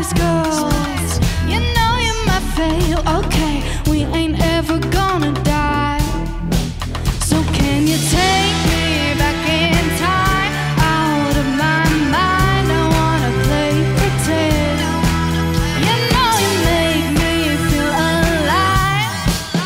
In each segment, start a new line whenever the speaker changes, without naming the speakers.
Spice Girls. You know you might fail, okay, we ain't ever gonna die. So can you take me back in time, out of my mind? I wanna play pretend. You know you make me feel alive.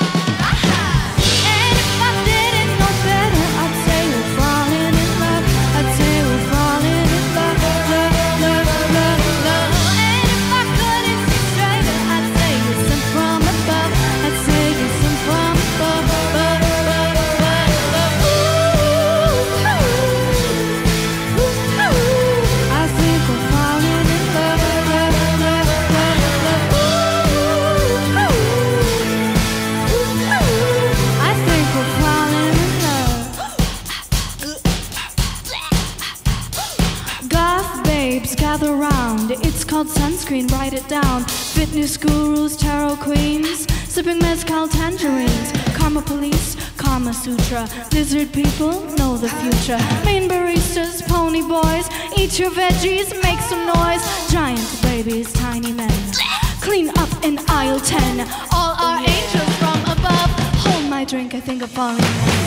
And if I didn't know better, I'd say we're falling in love. I'd say we're falling in love, love, love, love, love. And if I couldn't see straighter, I'd say you're sent from above. I'd say you're sent from above, above, above, above, above. Ooh, ooh, ooh, ooh. I think we're falling in love, love, love, love, love. Ooh, ooh, ooh. I think we're falling in love. Goth babes, gather round. It's called sunscreen, write it down. Fitness gurus, tarot queens, sipping mezcal tangerines. Karma police, Karma Sutra. Lizard people know the future. Mean baristas, pony boys, eat your veggies, make some noise. Giant babies, tiny men, clean up in aisle 10. All our angels from above. Hold my drink, I think I'm falling in love.